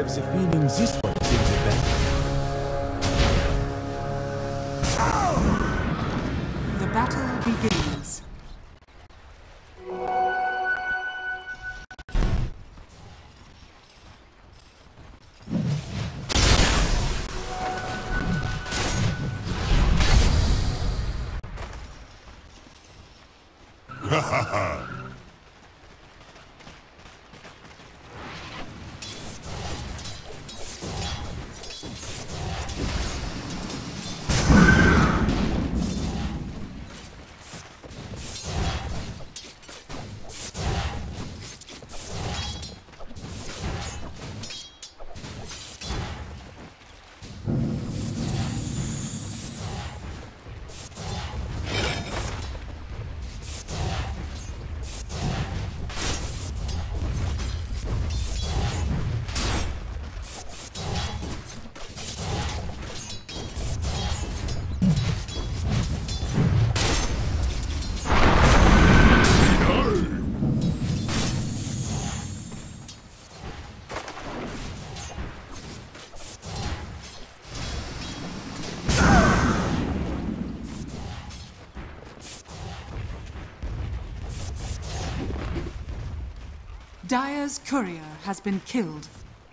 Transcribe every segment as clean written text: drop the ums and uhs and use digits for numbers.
the feeling this one is in the back. The battle begins. Ha ha ha! Dire's courier has been killed.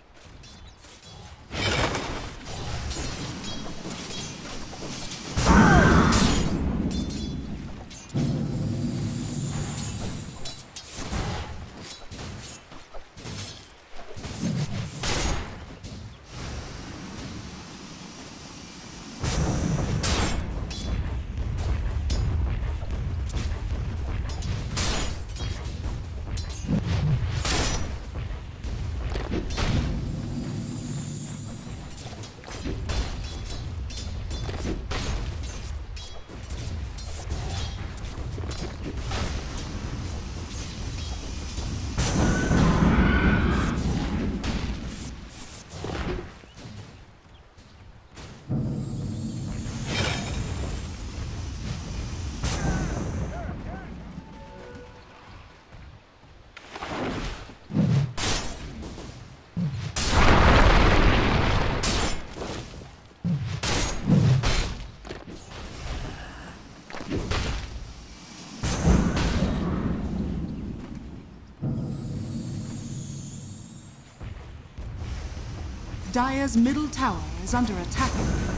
Dire's middle tower is under attack.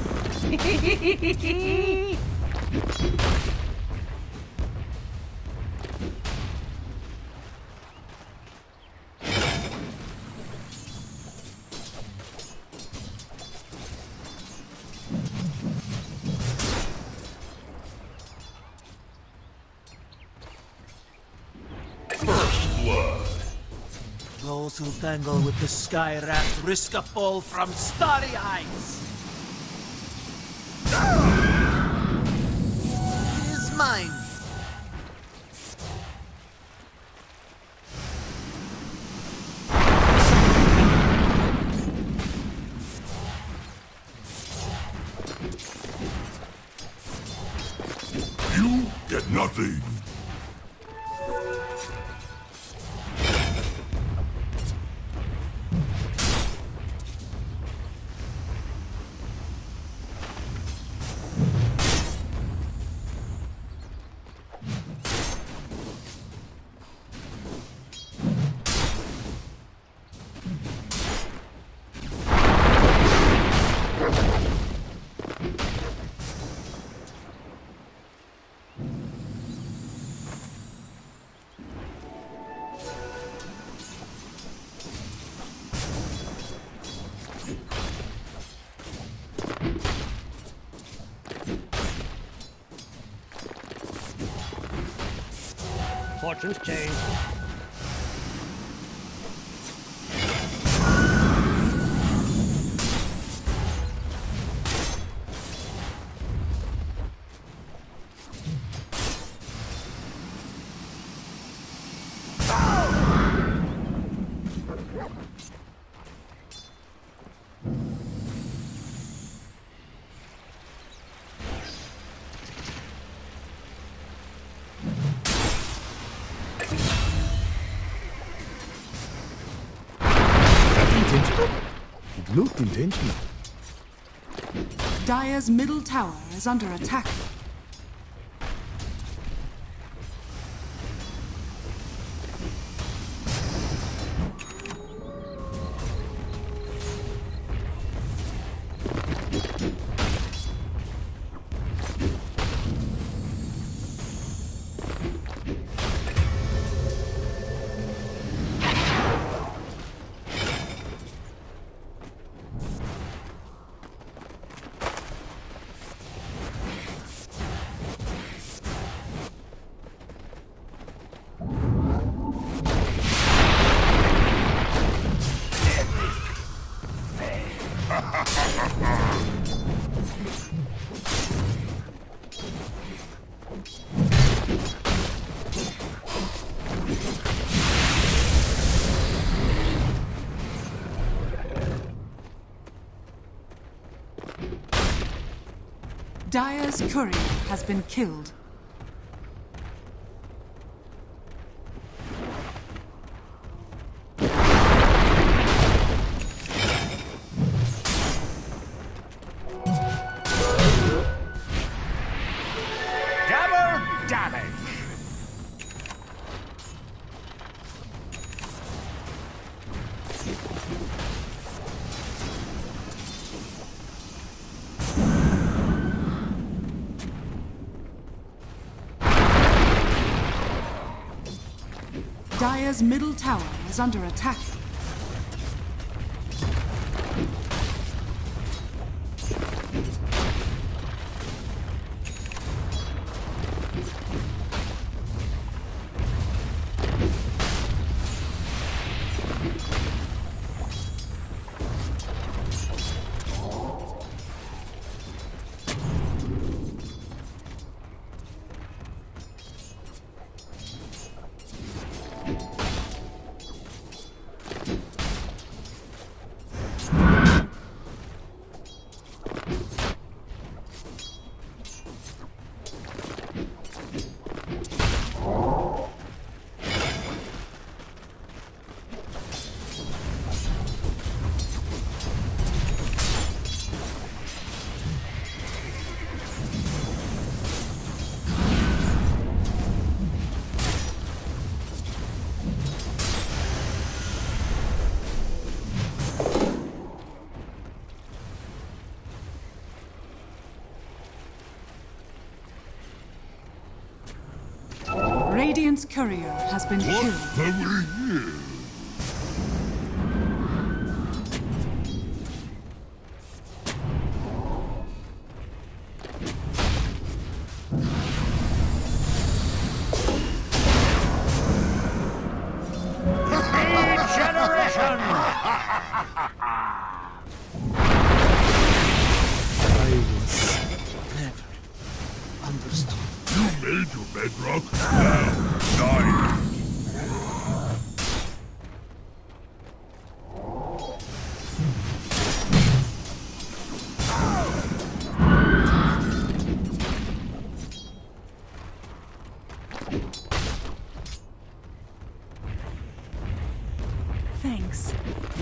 First blood. Those who tangle with the Sky Rat risk a fall from starry heights. It is mine. You get nothing. Fortunes change. It looked intentional. Dire's middle tower is under attack. Dire's courier has been killed. Double damage! Dire's middle tower is under attack. Radiant's courier has been What killed. have we here? Regeneration! I was never understood. You made your bedrock. Now, die. Thanks.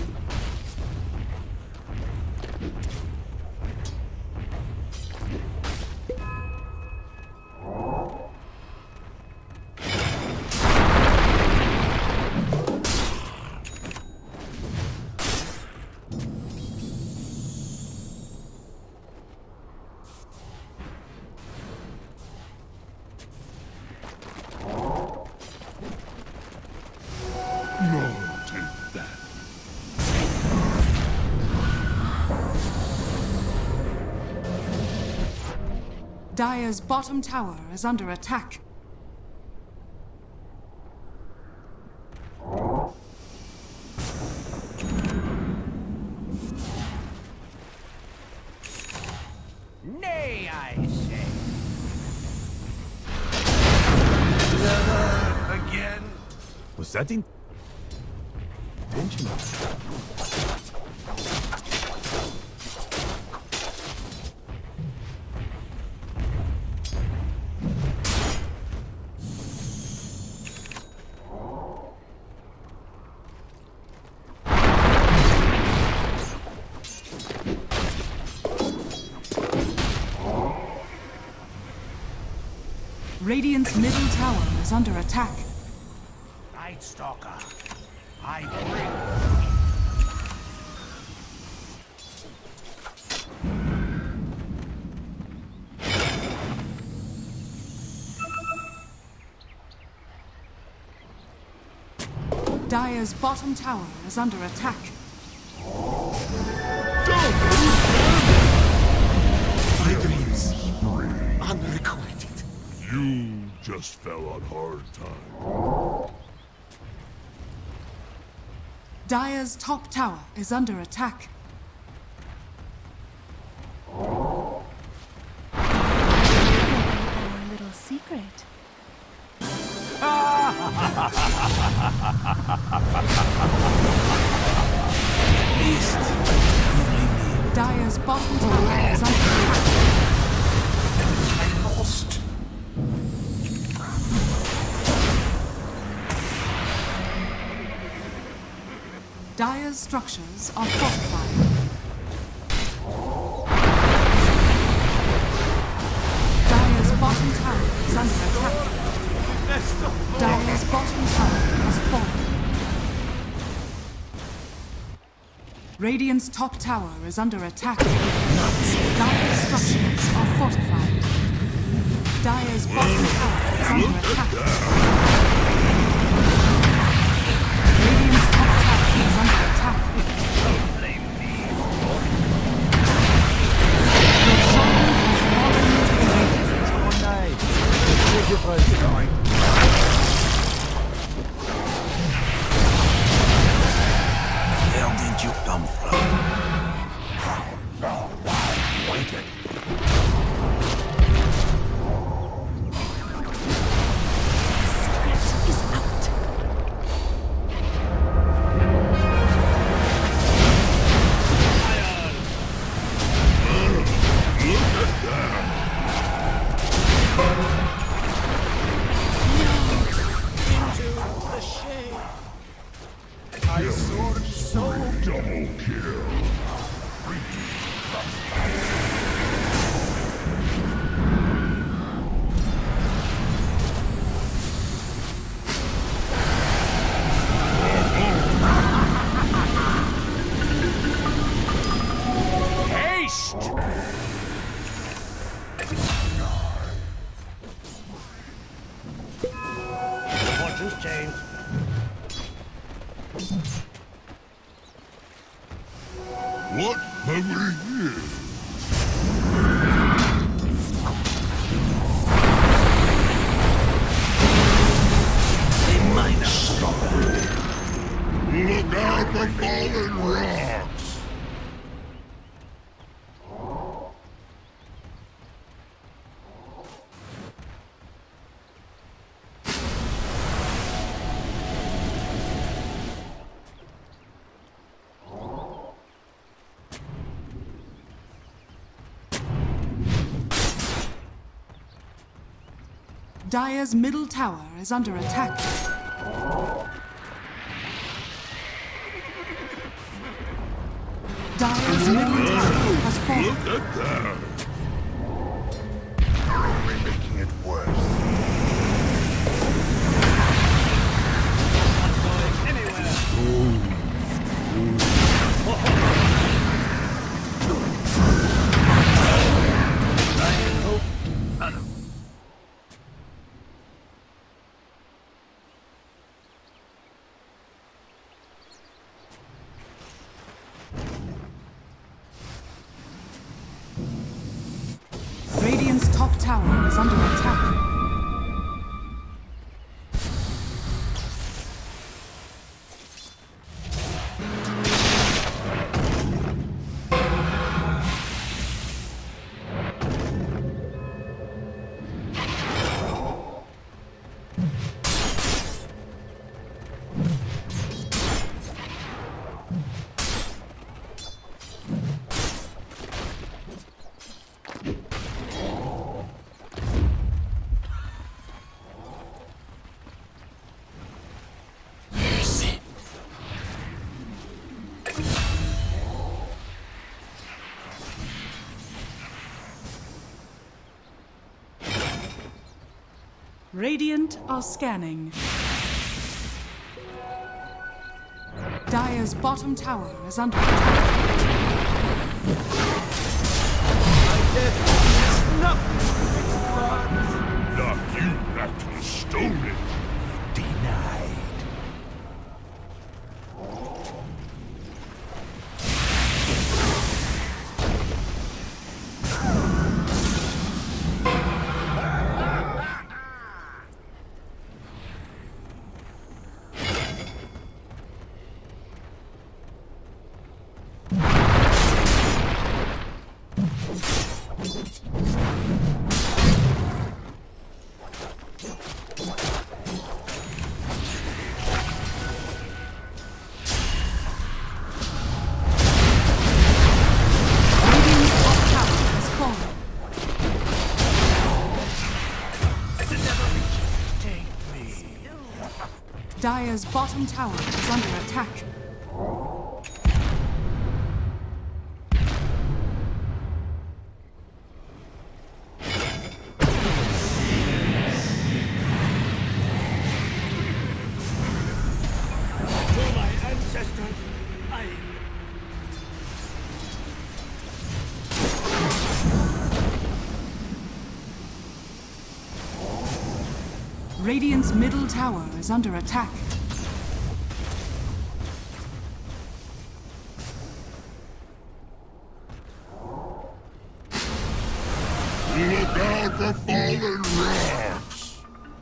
No, take that. Dire's bottom tower is under attack. Nay, I say. Again? Was that intentional? Radiant's middle tower is under attack. Night Stalker, I bring. Dire's bottom tower is under attack. My dreams. Unrequited. You just fell on hard time. Dire's top tower is under attack. A little secret. Dire's bottom tower is under attack. Lost. Dire's structures are fortified. Dire's bottom tower is under attack. Dire's bottom tower has fallen. Radiant's top tower is under attack. Dire's structures are fortified. Dire's bottom tower is under attack. Radiant's top tower is under attack. Your shaman has fallen into the radiant. Where did you come from? Waiting. Secret is out. Double kill. Haste! Fortune's changed. What have we here? Look out for fallen rocks! Dire's middle tower is under attack. Dire's middle tower has fallen. Look at that! You're only making it worse. Radiant's top tower is under attack. Radiant are scanning. Dire's bottom tower is under attack. My death is nothing but Not you, natural stolen. Denied. Dire's bottom tower is under attack. To my ancestors, I... Radiant's middle tower is under attack. Look out for fallen rocks!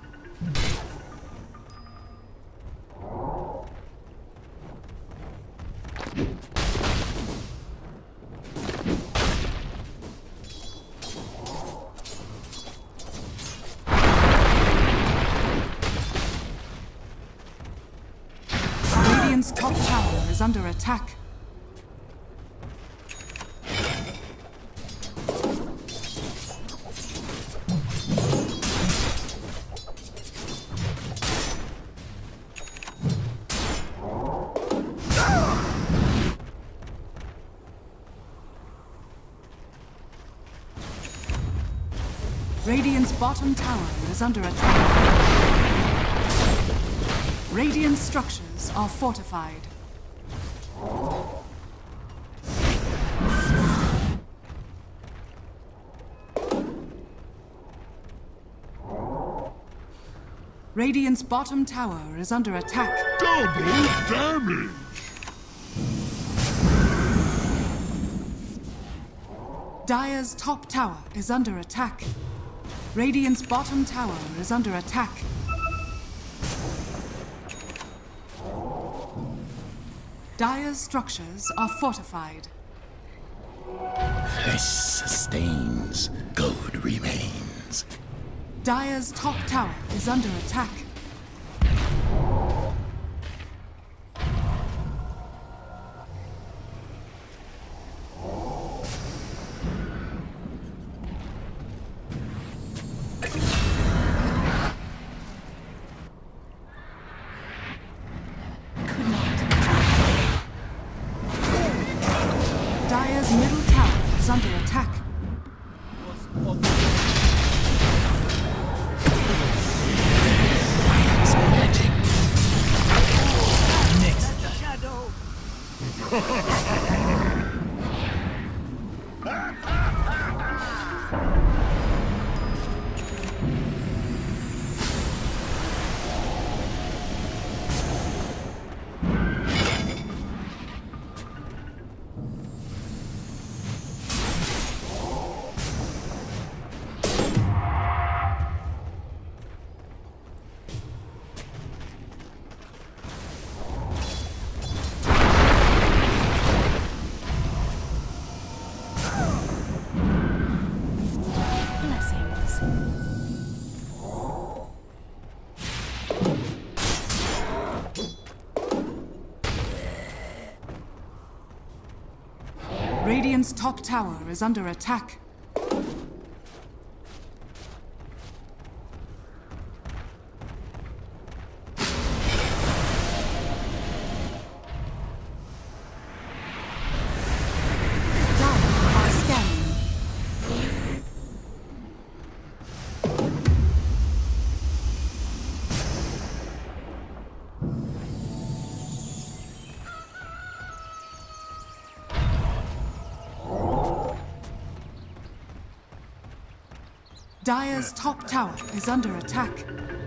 Radiant's top tower is under attack. Radiant's bottom tower is under attack. Radiant structures are fortified. Radiant's bottom tower is under attack. Double damage! Dire's top tower is under attack. Radiant's bottom tower is under attack. Dire's structures are fortified. Flesh sustains, gold remains. Dire's top tower is under attack. Dire's middle tower is under attack. It's magic. Shadow! Blessings. Radiant's top tower is under attack. Dire are scanning. Dire's top tower is under attack.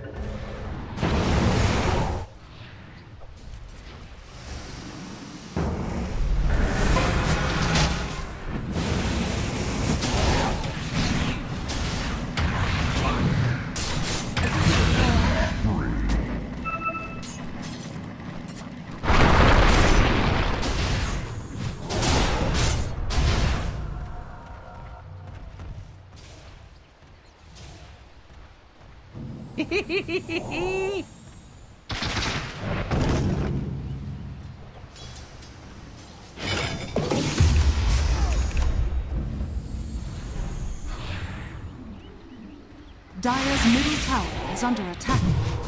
Dire's middle tower is under attack.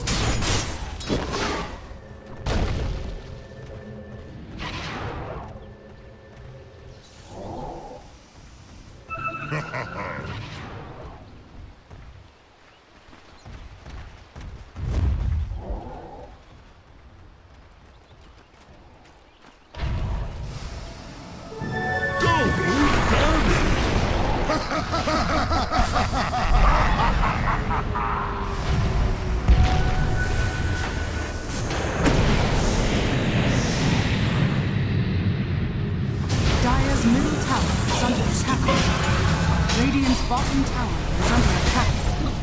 Dire's middle tower is under attack. Radiant's bottom tower is under attack.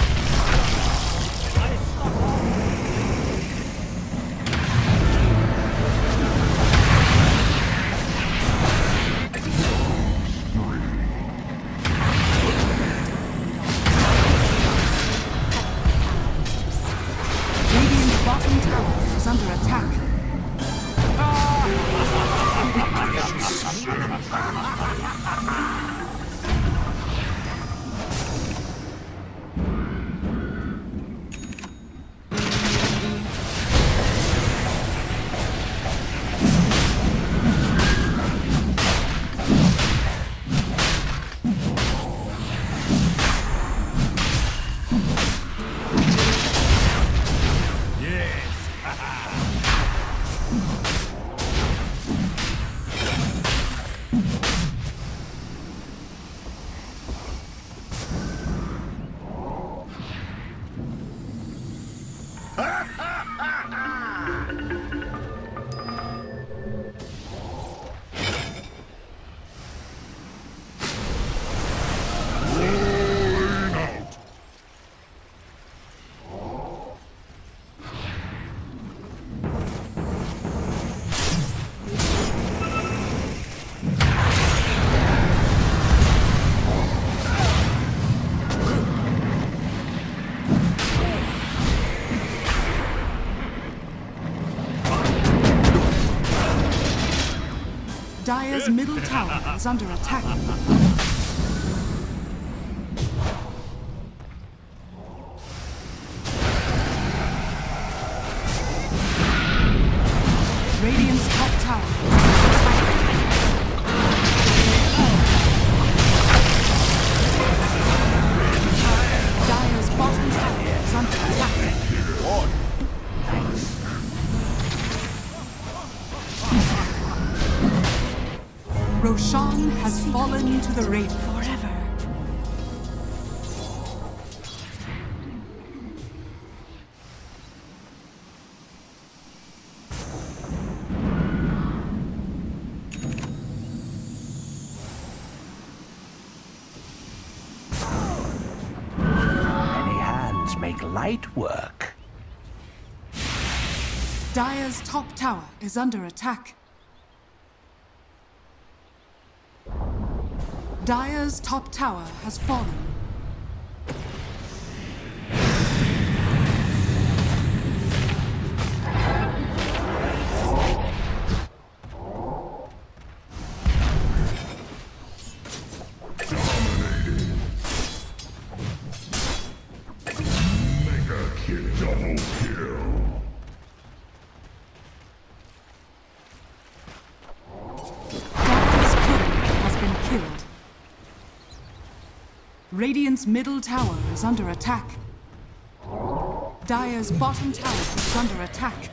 Radiant's bottom tower is under attack. Dire's middle tower is under attack. Radiant's top tower is under attack. Dire's bottom tower is under attack. Roshan has fallen to the Raven. Forever. Many hands make light work. Dire's top tower is under attack. Dire's top tower has fallen. Mega kill, double kill. Dire's turret has been killed. Radiant's middle tower is under attack. Dire's bottom tower is under attack.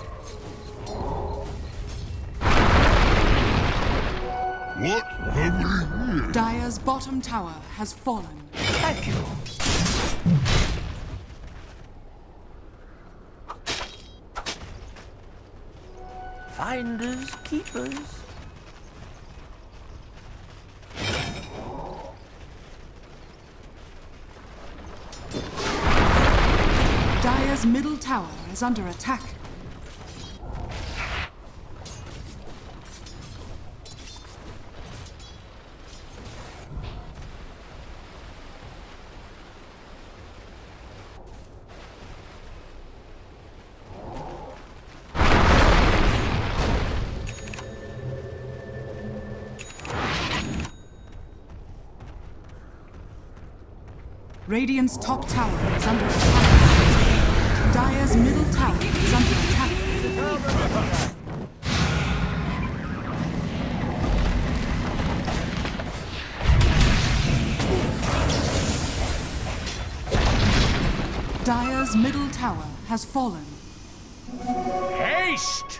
What have we Dire's bottom tower has fallen. Thank you. Finders, keepers. Dire's middle tower is under attack. Radiant's top tower is under attack. Dire's middle tower is under attack. Dire's middle tower has fallen. Haste!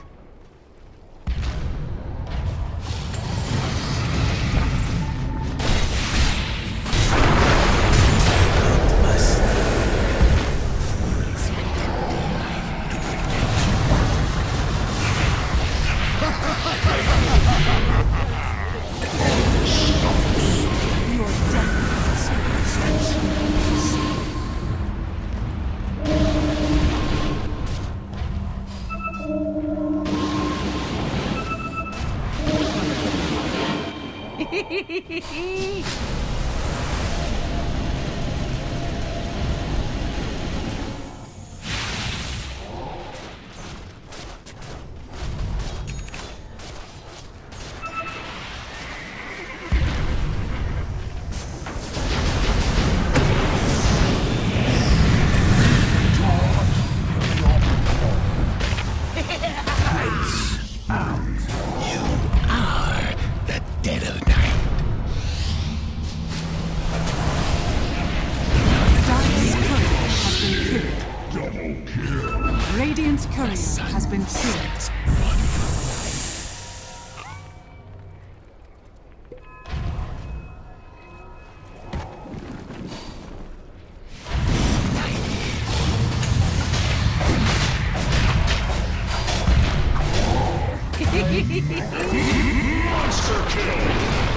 Radiant's courier has been killed. Monster kill!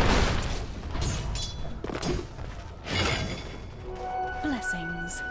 Blessings.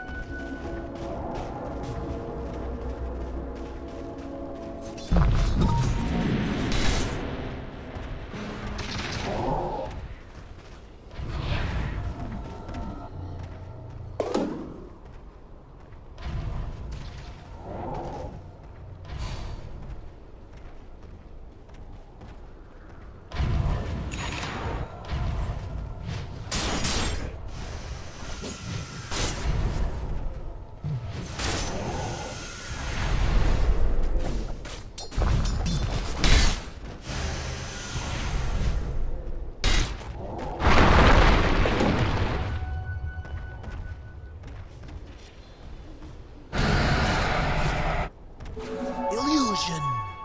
Illusion.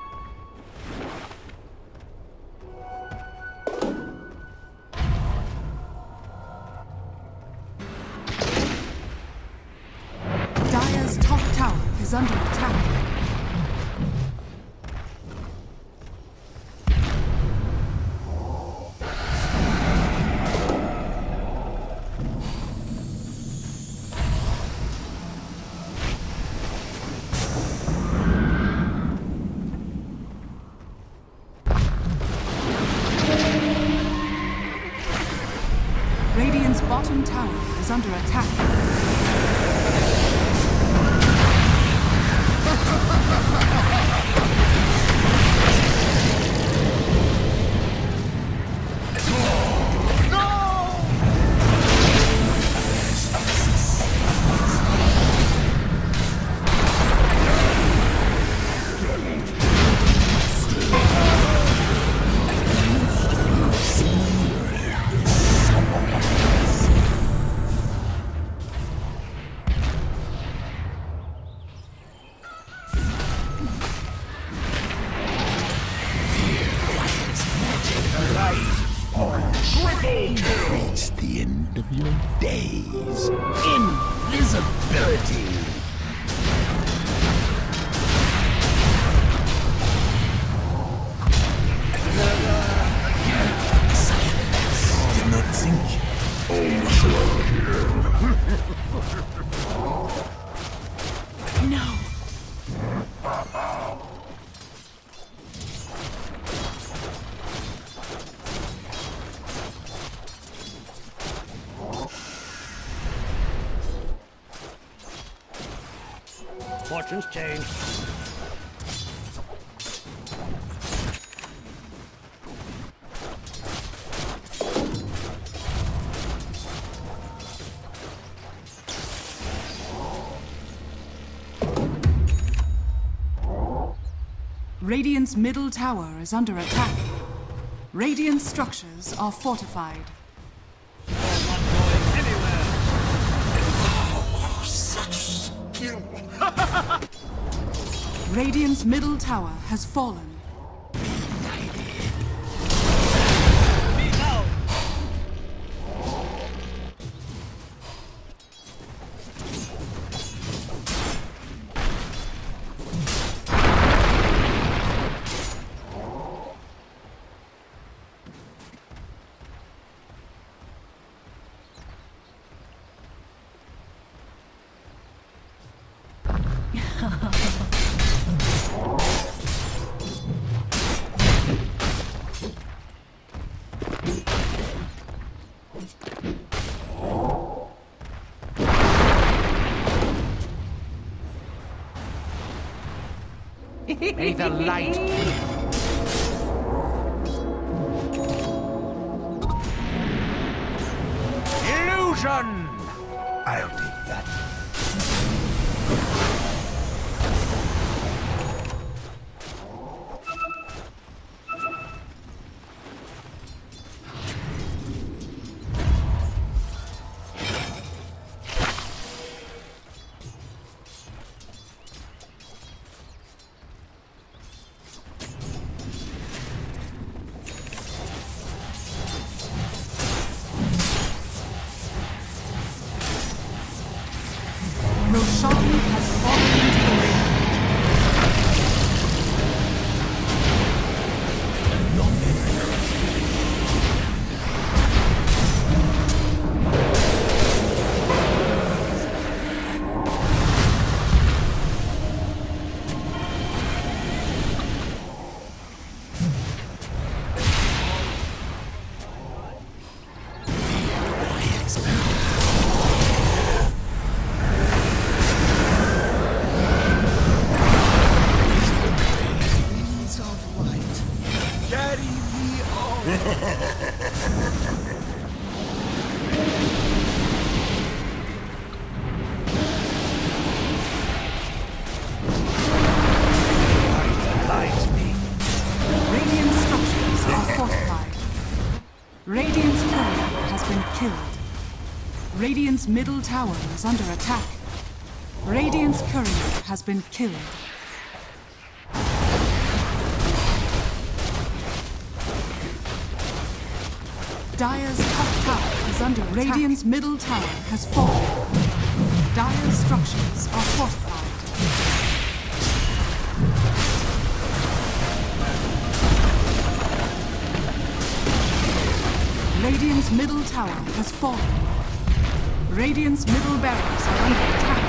Dire's top tower is under attack. Radiant's bottom tower is under attack. of your days. Invisibility. Did not think. No. Fortunes change. Radiant's middle tower is under attack. Radiant structures are fortified. Radiant's middle tower has fallen. May the light illusion! I'll take that. Roshan has fallen into the ring. Radiant structures are fortified. Radiant's courier has been killed. Radiant's middle tower is under attack. Radiant's courier has been killed. Dire's top tower is under attack. Radiant's middle tower has fallen. Dire's structures are fortified. Radiant's middle tower has fallen. Radiant's middle barracks are under attack.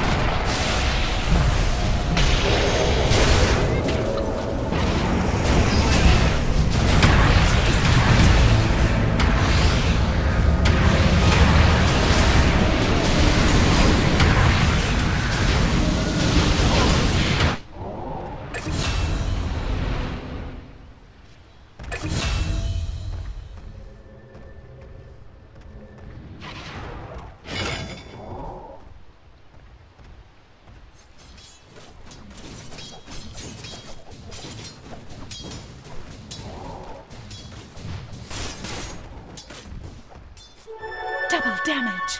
Double damage.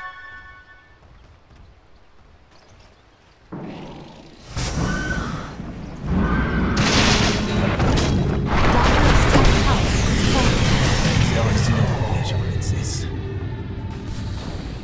There is no pleasure in this.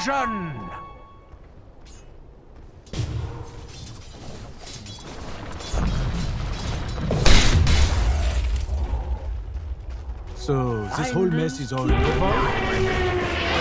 Illusion! So, this whole mess is all your fault?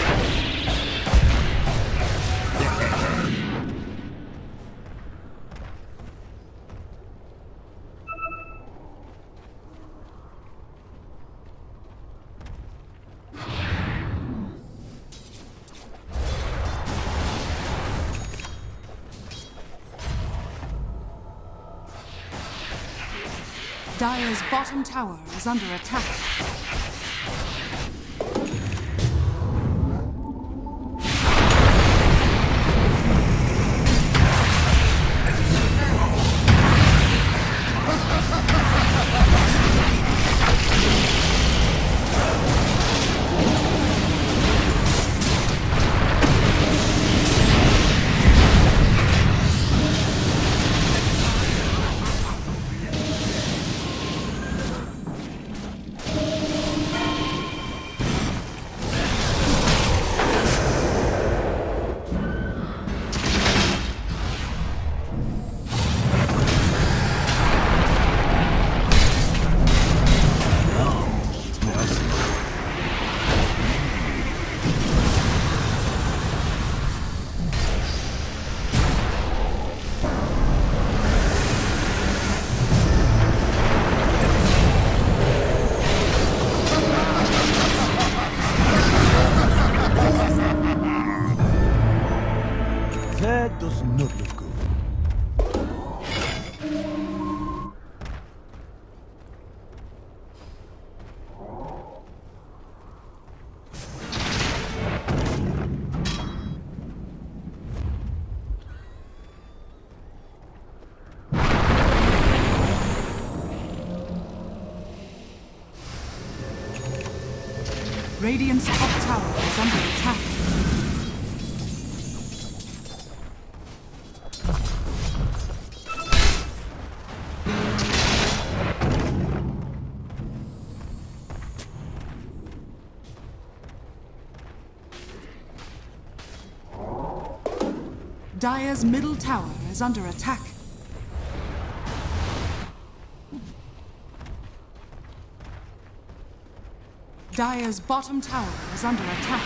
Dire's bottom tower is under attack. That does not look good. Radiant's top tower is under attack. Dire's middle tower is under attack. Dire's bottom tower is under attack.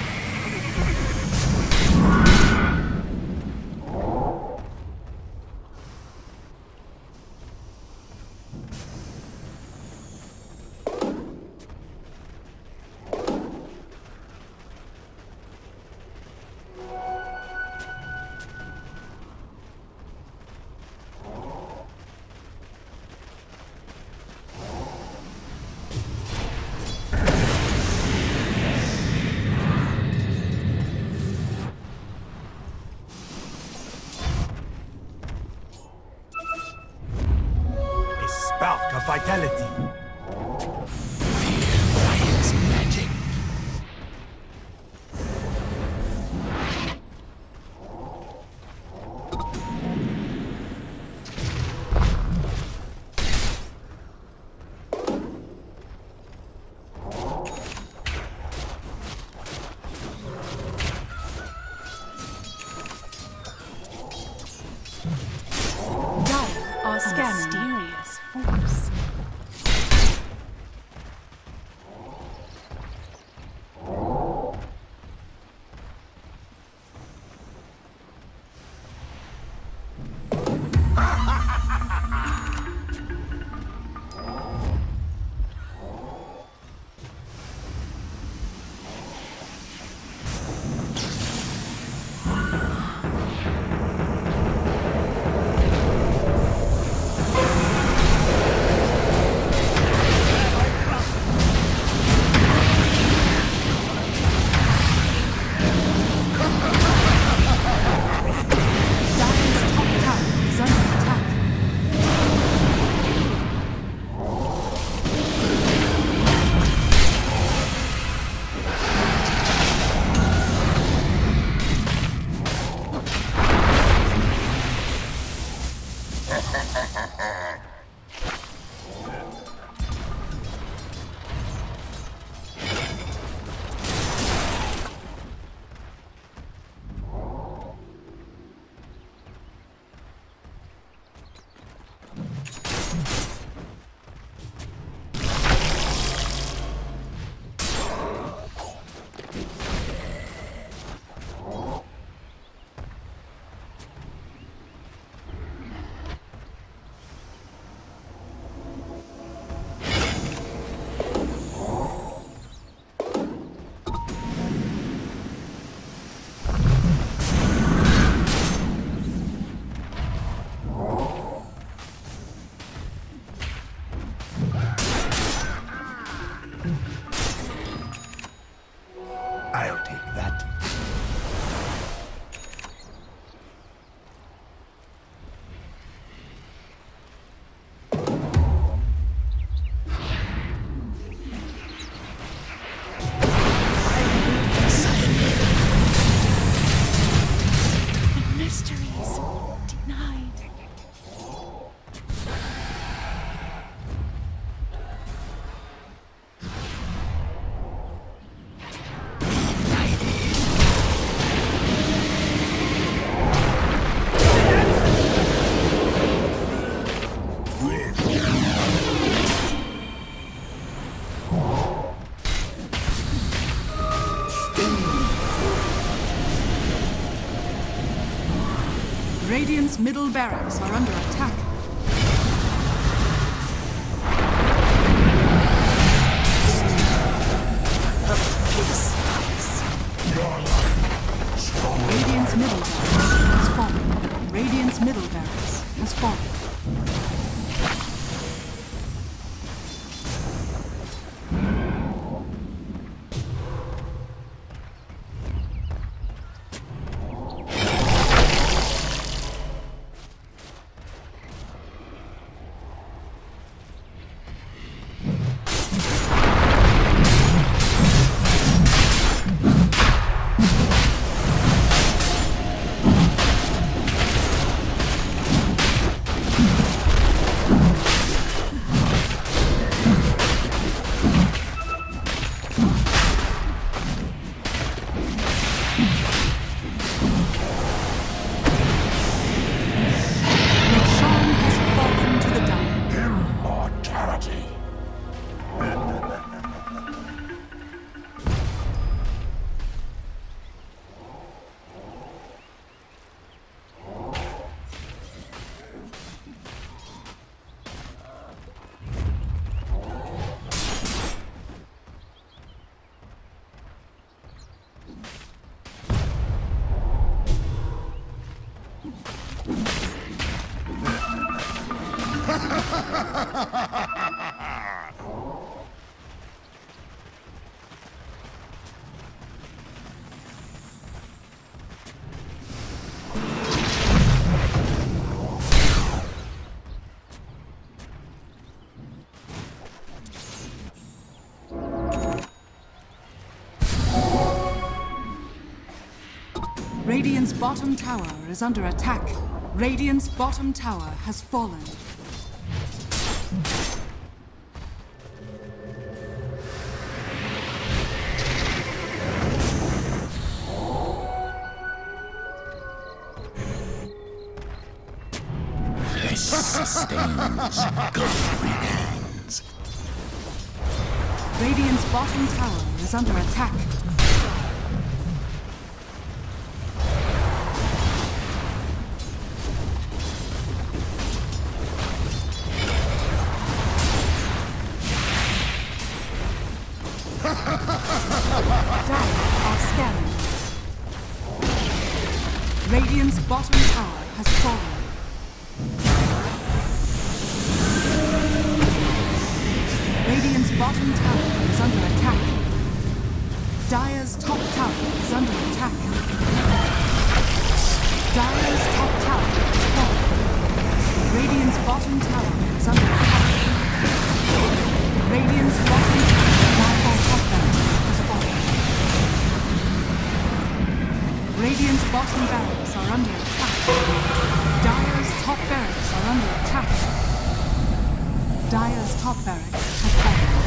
Spark of vitality. Feel Ryan's magic. Are scanning. Mysterious force. Mysteries denied. Radiant's middle barracks are under attack. Radiant's middle barracks has fallen. Radiant's middle barracks has fallen. Radiant's bottom tower is under attack. Radiant's bottom tower has fallen. This sustains ghostly hands. Radiant's bottom tower is under attack. Radiant's bottom tower has fallen. Radiant's bottom tower is under attack. Dire's top tower is under attack. Dire's top tower is fallen. Radiant's bottom tower is under attack. Radiant's bottom tower, Nightfall top barracks, has fallen. Radiant's bottom barracks are under attack. Dire's top barracks are under attack. Dire's top barracks has fallen.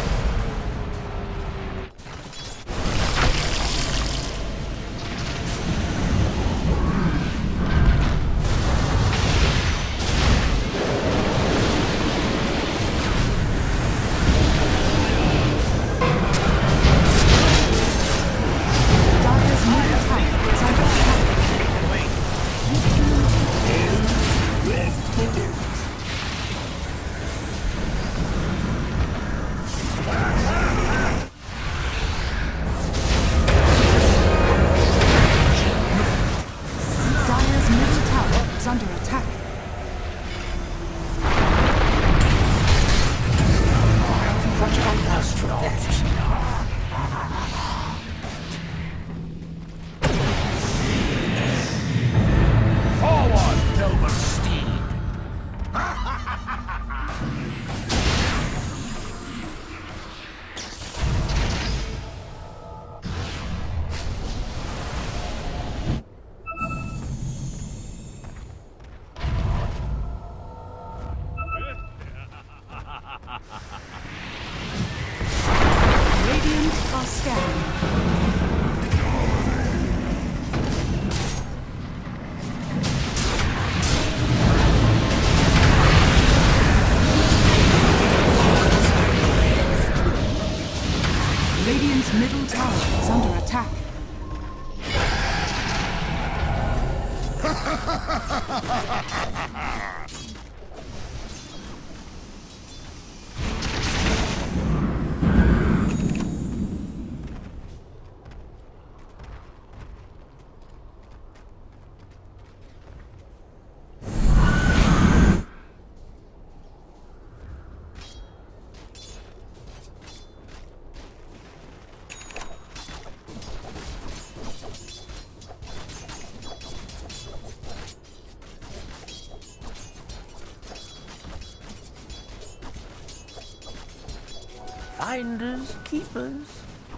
Finders, keepers.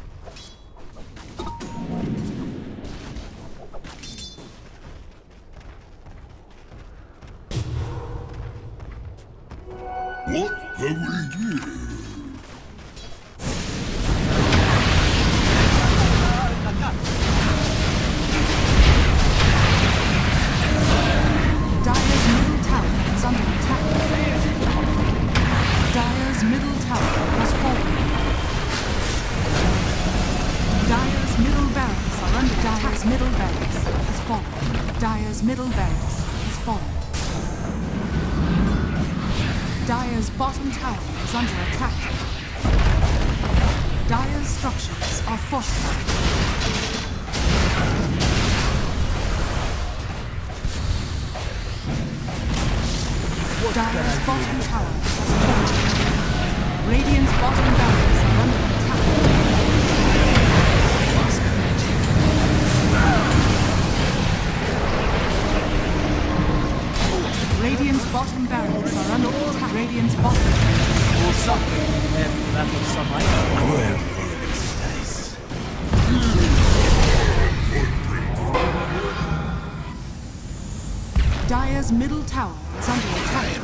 What have we here? Dire's middle tower is under attack. Dire's middle tower has fallen. Dire's middle barracks are under Dire's middle barracks has fallen. Dire's middle barracks has fallen. Dire's bottom tower is under attack. Dire's structures are fortified. Dire's bottom tower has fallen. Radiant's bottom barracks are under attack. Radiant's bottom barracks are under attack. Radiant's bottom barracks. Will something and rattle some iron. Dire's middle tower is under attack.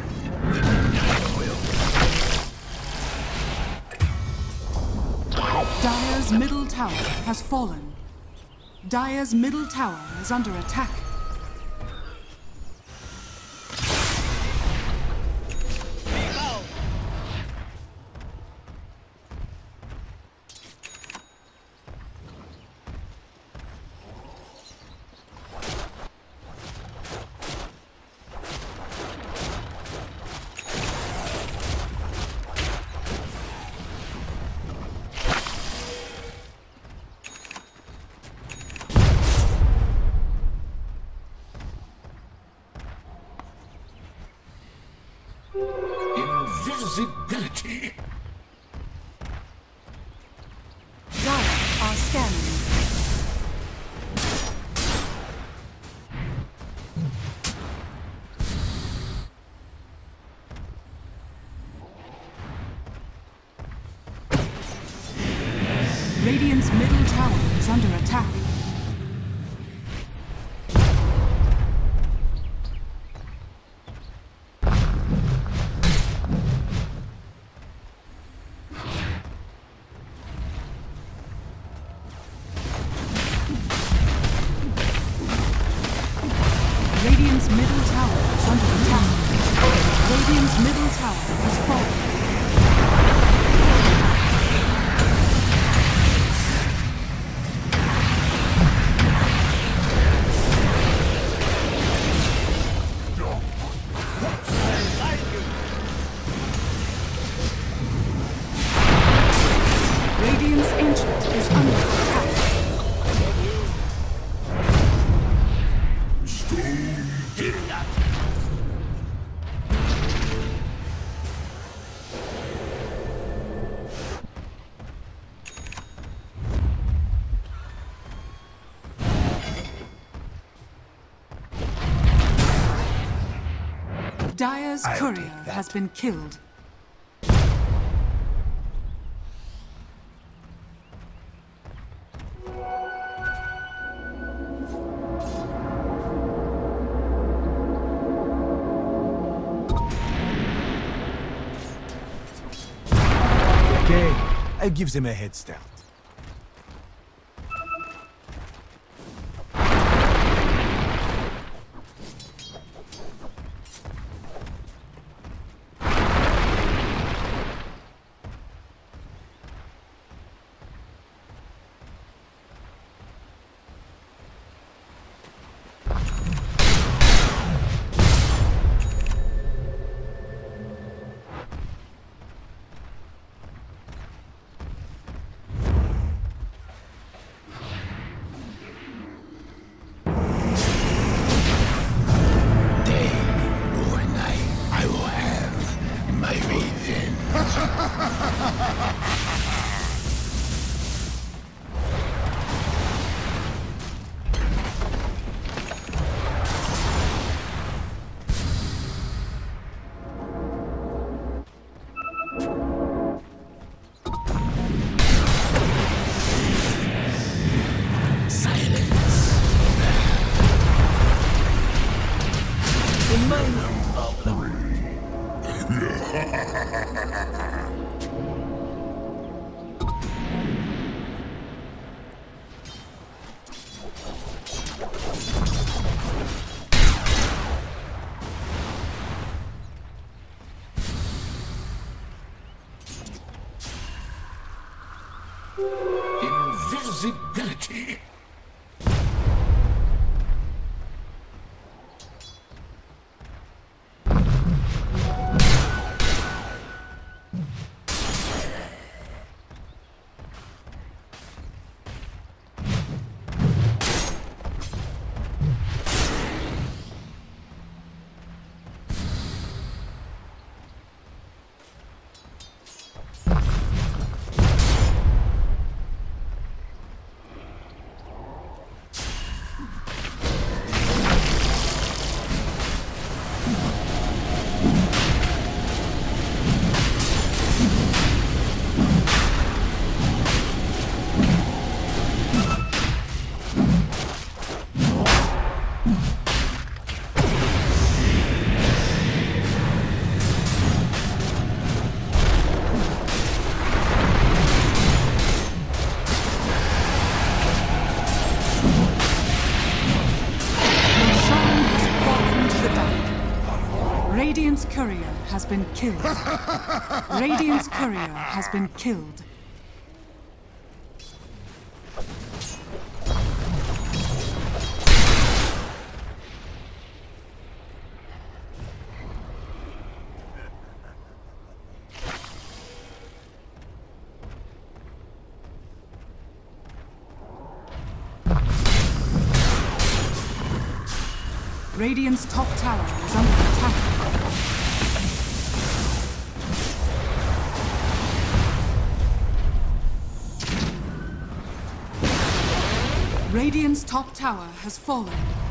Dire's middle tower has fallen. Dire's middle tower is under attack. Invisibility. Dire are scanning. Radiant's middle tower is under attack. Radiant's middle tower is under attack. Radiant's middle tower has fallen. Radiant's ancient is under attack. Dire's courier has been killed. Okay, I give them a head start. Invisibility. Radiant's courier has been killed. Radiant's courier has been killed. Radiant's top tower is under attack. Radiant's top tower has fallen.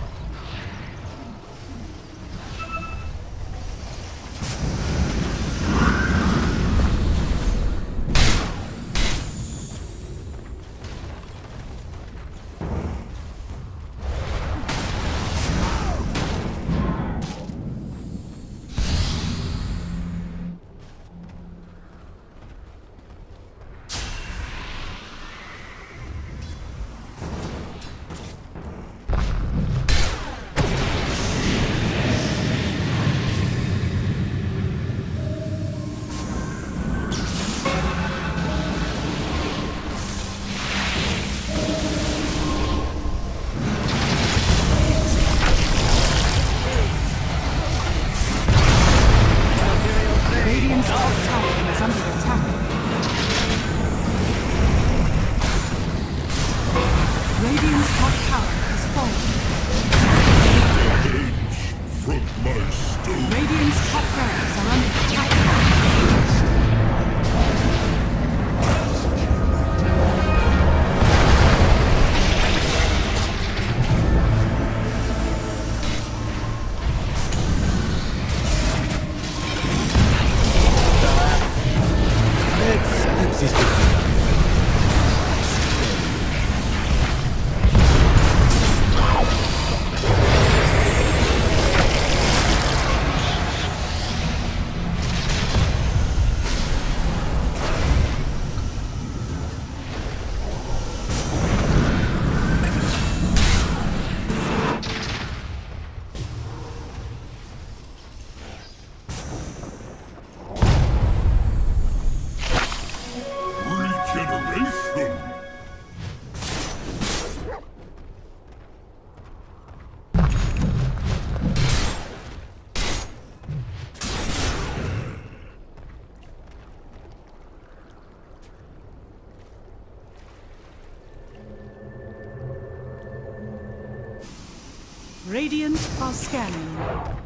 Radiant are scanning.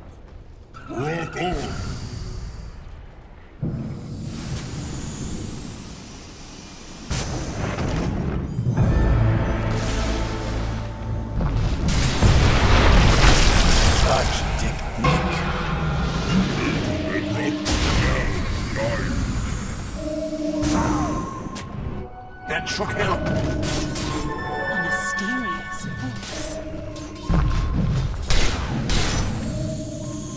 Rock on! That shook him. A mysterious force.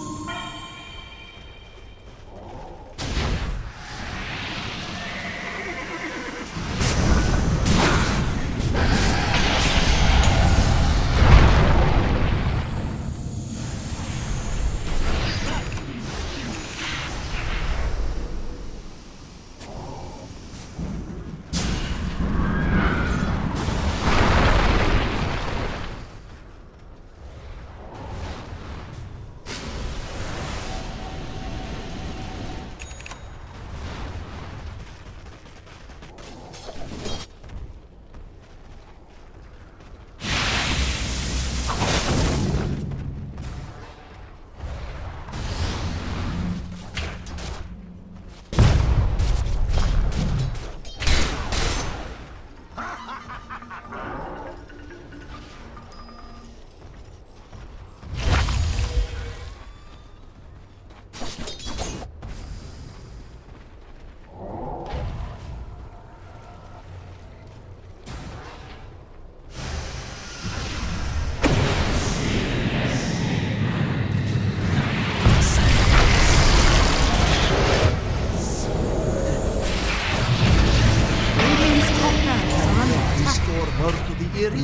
weary?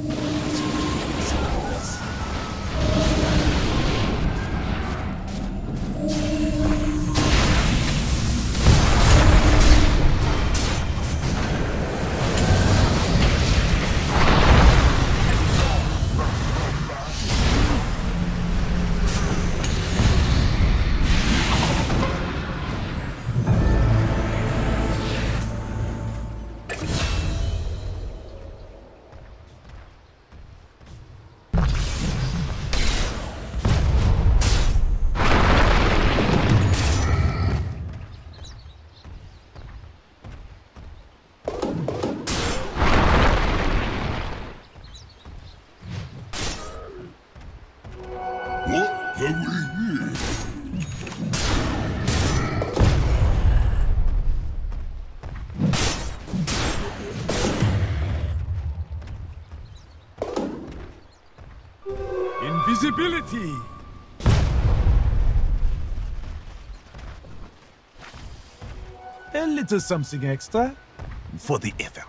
Invisibility! A little something extra for the effort.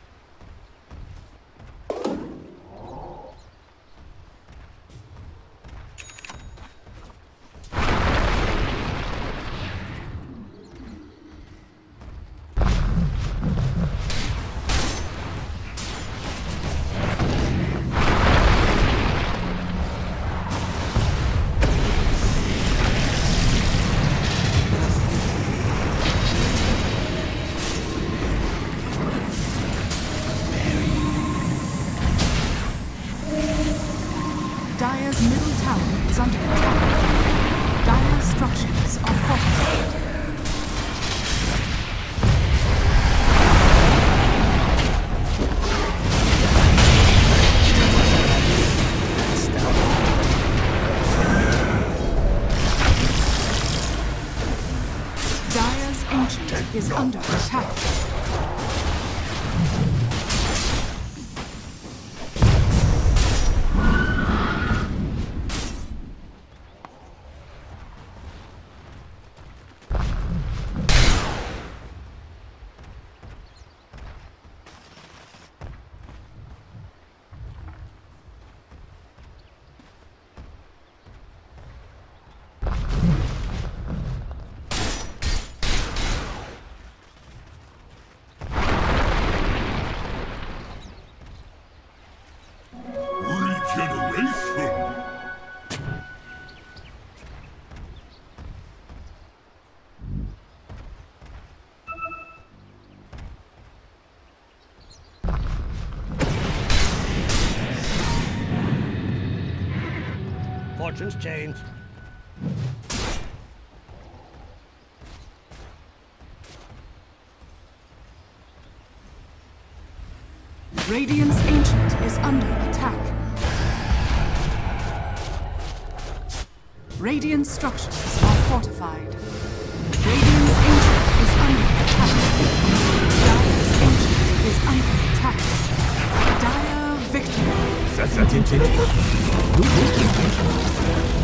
Dire's middle tower is under attack. Dire's structures are fortified. Dire's ancient is under attack. Fortune's changed. Radiant's ancient is under attack. Radiant's structures are fortified. Radiant's ancient is under attack. Dire's ancient is under attack. Dire victory. That's